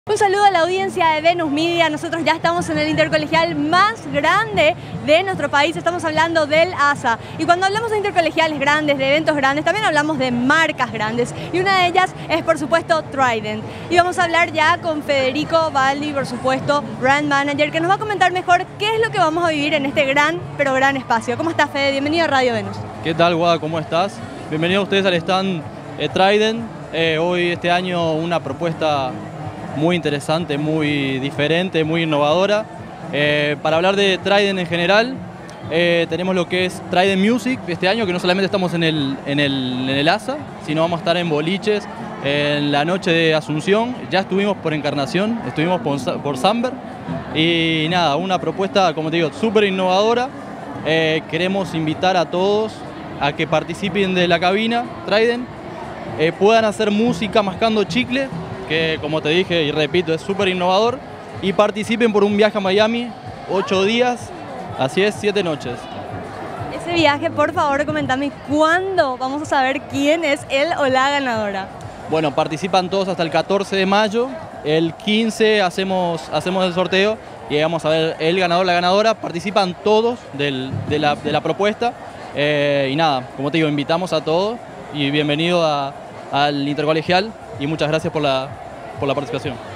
Un saludo a la audiencia de Venus Media. Nosotros ya estamos en el intercolegial más grande de nuestro país. Estamos hablando del ASA. Y cuando hablamos de intercolegiales grandes, de eventos grandes, también hablamos de marcas grandes. Y una de ellas es, por supuesto, Trident. Y vamos a hablar ya con Federico Baldi, por supuesto, Brand Manager, que nos va a comentar mejor qué es lo que vamos a vivir en este gran, pero gran espacio. ¿Cómo estás, Fede? Bienvenido a Radio Venus. ¿Qué tal, Guada? ¿Cómo estás? Bienvenidos ustedes al stand Trident. Hoy, este año, una propuesta muy interesante, muy diferente, muy innovadora. Para hablar de Trident en general, tenemos lo que es Trident Music este año, que no solamente estamos en el ASA, sino vamos a estar en boliches, en la noche de Asunción. Ya estuvimos por Encarnación, estuvimos por Samber. Y nada, una propuesta, como te digo, súper innovadora. Queremos invitar a todos a que participen de la cabina Trident, puedan hacer música mascando chicle, que como te dije y repito es súper innovador, y participen por un viaje a Miami, 8 días, así es, 7 noches. Ese viaje, por favor, comentame cuándo vamos a saber quién es el o la ganadora. Bueno, participan todos hasta el 14 de mayo, el 15 hacemos el sorteo y vamos a ver el ganador, la ganadora. Participan todos de la propuesta, y nada, como te digo, invitamos a todos y bienvenido al intercolegial. Y muchas gracias por la participación.